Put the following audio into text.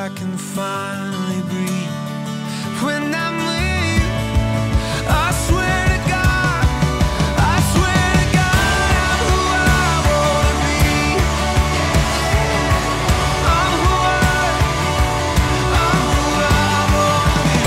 I can finally breathe. When I'm with you, I swear to God, I swear to God, I'm who I wanna be. I'm who I wanna be.